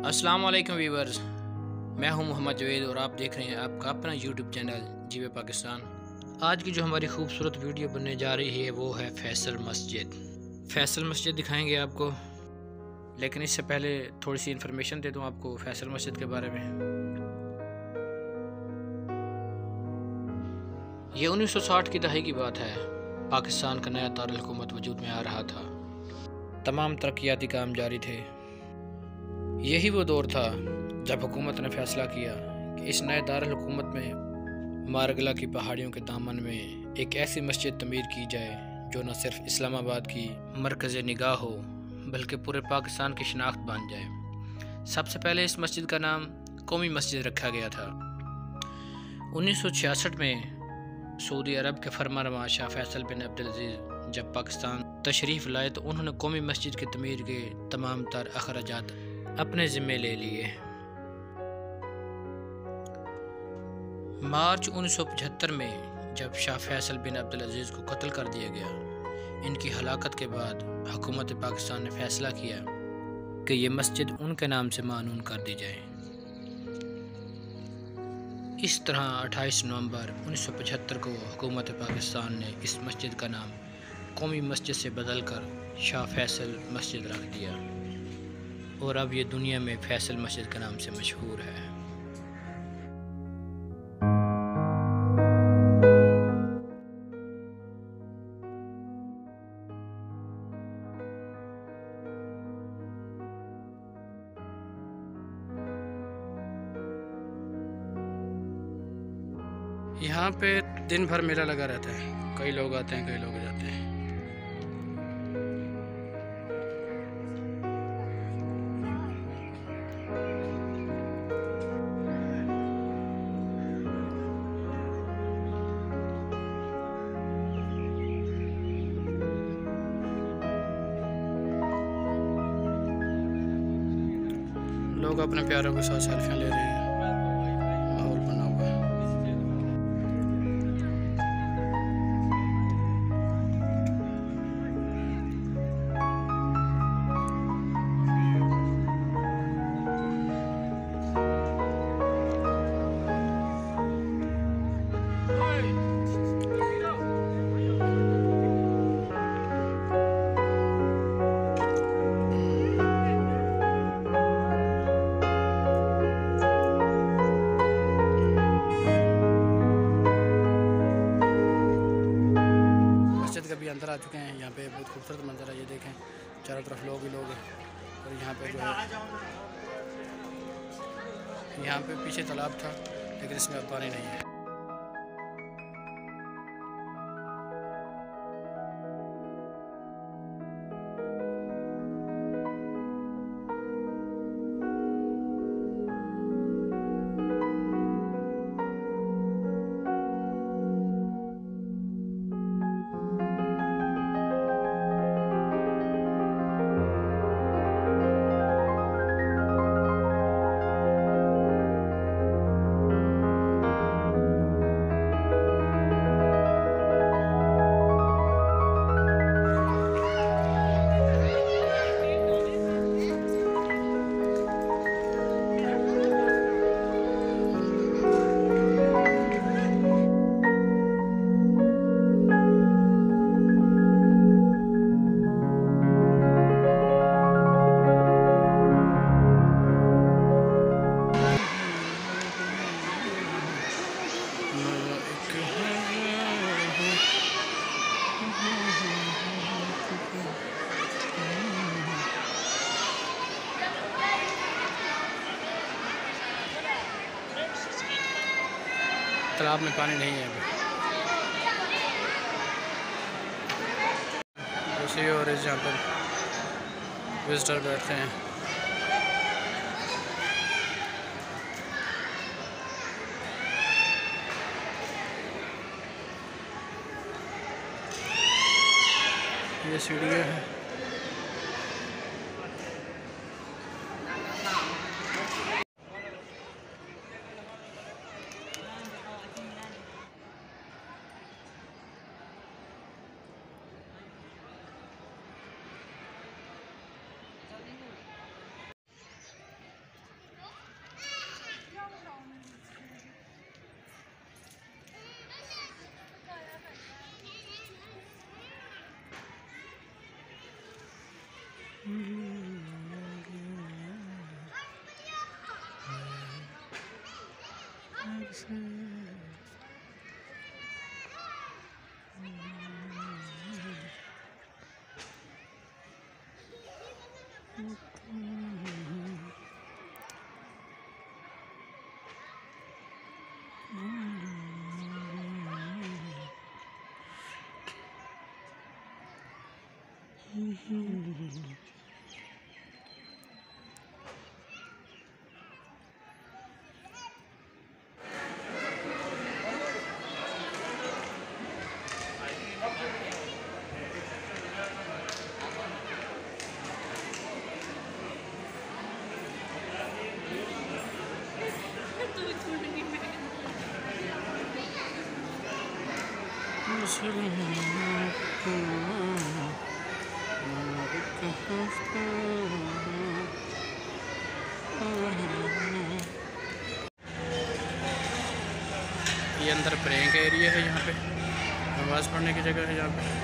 अस्सलाम वालेकुम व्यूवर्स, मैं हूं मोहम्मद जवेद और आप देख रहे हैं आपका अपना यूट्यूब चैनल जीवे पाकिस्तान। आज की जो हमारी खूबसूरत वीडियो बनने जा रही है वो है फैसल मस्जिद। फैसल मस्जिद दिखाएंगे आपको, लेकिन इससे पहले थोड़ी सी इन्फॉर्मेशन दे दूं आपको फैसल मस्जिद के बारे में। ये 1960 की दहाई की बात है। पाकिस्तान का नया दारुल हुकूमत वजूद में आ रहा था। तमाम तरक्याती काम जारी थे। यही वो दौर था जब हुकूमत ने फैसला किया कि इस नए दारुल हुकूमत में मारगला की पहाड़ियों के दामन में एक ऐसी मस्जिद तमीर की जाए जो न सिर्फ इस्लामाबाद की मरकज़ निगाह हो बल्कि पूरे पाकिस्तान की शनाख्त बन जाए। सबसे पहले इस मस्जिद का नाम कौमी मस्जिद रखा गया था। 1966 में सऊदी अरब के फरमानरवा शाह फैसल बिन अब्दुल अजीज़ जब पाकिस्तान तशरीफ़ लाए तो उन्होंने कौमी मस्जिद की तमीर के तमाम तर अखराजात अपने ज़िम्मे ले लिए। मार्च 1975 में जब शाह फैसल बिन अब्दुल अजीज़ को कत्ल कर दिया गया, इनकी हलाकत के बाद हुकूमत पाकिस्तान ने फैसला किया कि ये मस्जिद उनके नाम से मानून कर दी जाए। इस तरह 28 नवंबर 1975 को हुकूमत पाकिस्तान ने इस मस्जिद का नाम कौमी मस्जिद से बदलकर शाह फैसल मस्जिद रख दिया और अब ये दुनिया में फैसल मस्जिद के नाम से मशहूर है। यहाँ पे दिन भर मेला लगा रहता है। कई लोग आते हैं, कई लोग जाते हैं। लोग अपने प्यारों के साथ सेल्फियाँ ले रहे हैं। माहौल बना हुआ है। कभी अंदर आ चुके हैं। यहाँ पे बहुत खूबसूरत मंजर है, ये देखें, चारों तरफ लोग ही लोग हैं। और यहाँ पे जो है, यहाँ पे पीछे तालाब था लेकिन इसमें अब पानी नहीं है। तालाब में पानी नहीं है अभी। दूसरी ओर जहाँ पर विजिटर बैठते हैं। ये सीढ़ियाँ हैं। ये अंदर प्रेइंग का एरिया है, यहाँ पे नमाज़ पढ़ने की जगह है यहाँ पे।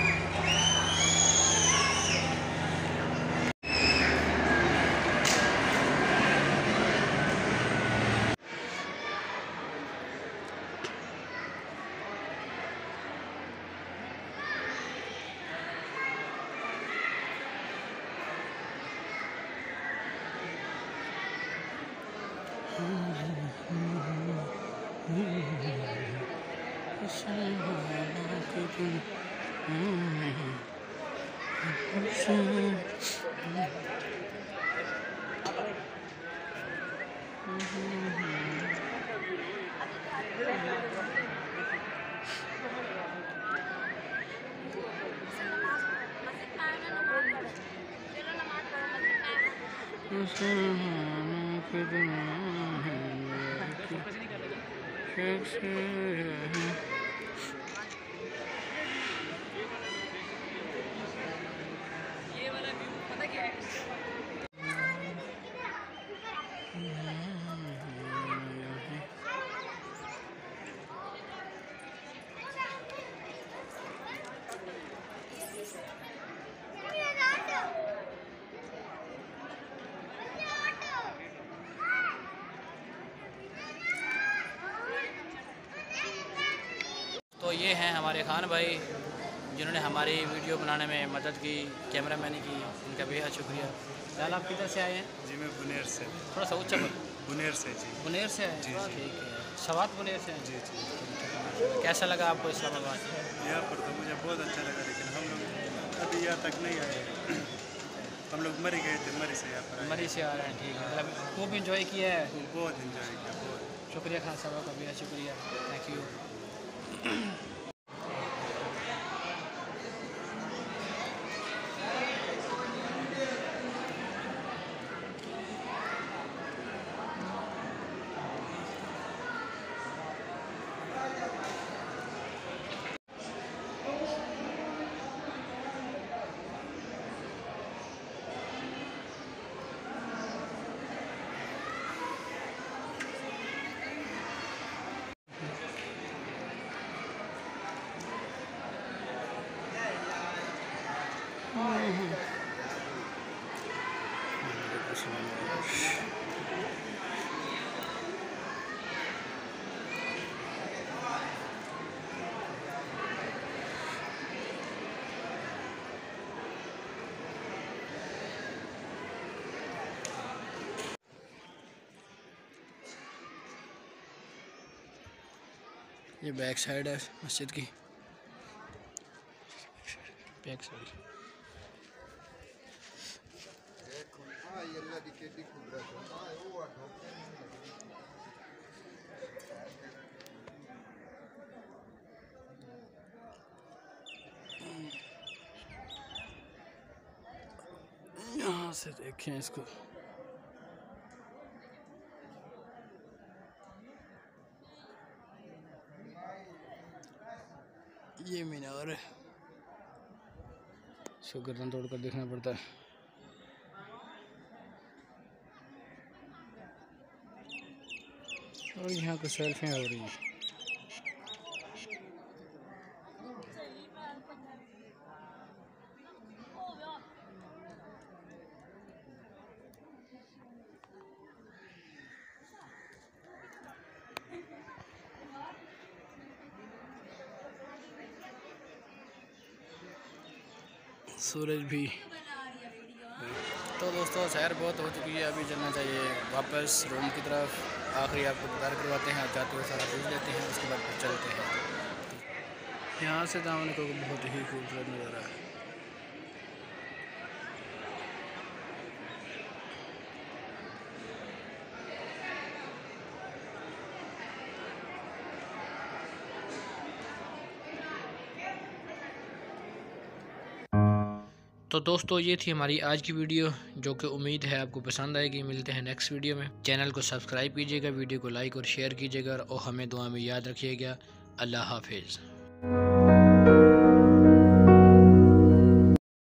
तो ये हैं हमारे खान भाई, जिन्होंने हमारी वीडियो बनाने में मदद की, कैमरामैनी की, उनका बेहद शुक्रिया। फिलहाल आप किधर से आए हैं? जी मैं बुनेर से। थोड़ा सा ऊंचा बोलो। बुनेर से जी। बुनेर से आए? जी ठीक है। सवात बुनेर से? जी जी। कैसा लगा आपको इस्लामाबाद? यहाँ पर तो मुझे बहुत अच्छा लगा, लेकिन हम लोग अभी यहाँ तक नहीं आए। हम लोग मरी गए थे, मरी से यहाँ पर। मरी से आ रहे हैं, ठीक है। मतलब खूब इंजॉय किया है? बहुत इंजॉय किया, बहुत। शुक्रिया खान साहब का, बेहद शुक्रिया, थैंक यू। ये बैक साइड है मस्जिद की, बैक साइड। यहाँ से देखें इसको, ये मीनार है, इसको गर्दन तोड़ कर देखना पड़ता है। और यहाँ कुछ सेल्फियाँ हो रही हैं। सूरज भी। तो दोस्तों सैर बहुत हो चुकी है, अभी चलना चाहिए वापस रूम की तरफ। आखिरी आपको दीदार करवाते हैं, जाते हुए सारा पूछ लेते हैं, उसके बाद फिर चलते हैं। यहाँ से दामन को बहुत ही खूबसूरत नज़ारा है। तो दोस्तों ये थी हमारी आज की वीडियो, जो कि उम्मीद है आपको पसंद आएगी। मिलते हैं नेक्स्ट वीडियो में। चैनल को सब्सक्राइब कीजिएगा, वीडियो को लाइक और शेयर कीजिएगा और हमें दुआ में याद रखिएगा। अल्लाह हाफिज़।